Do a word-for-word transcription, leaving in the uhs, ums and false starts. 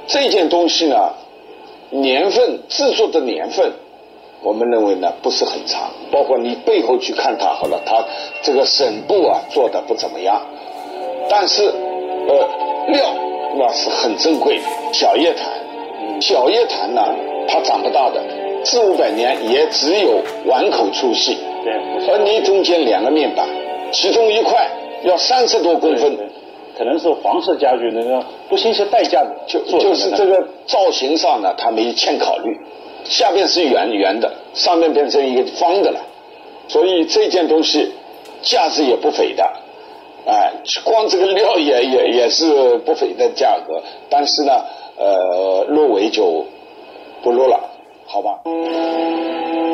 这件东西呢，年份制作的年份，我们认为呢不是很长，包括你背后去看它好了，它这个审部啊做的不怎么样，但是呃料那是很珍贵的。小叶檀，小叶檀呢它长不大的，四五百年也只有碗口粗细， 对， 而你中间两个面板，其中一块要三十多公分。 可能是黄色家具那个不惜一些代价的， 就就是这个造型上呢，他没欠考虑，下边是圆圆的，上面变成一个方的了，所以这件东西价值也不菲的，哎，光这个料也也也是不菲的价格，但是呢，呃，入围就不入了，好吧。